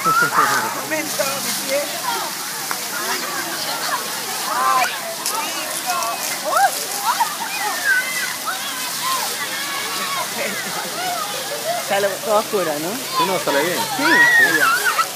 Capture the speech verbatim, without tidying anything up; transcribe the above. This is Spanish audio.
momento, mi pie. Ay, rico. Sale todo oscuro, ¿no? Si no, sale bien. Sí. Sí.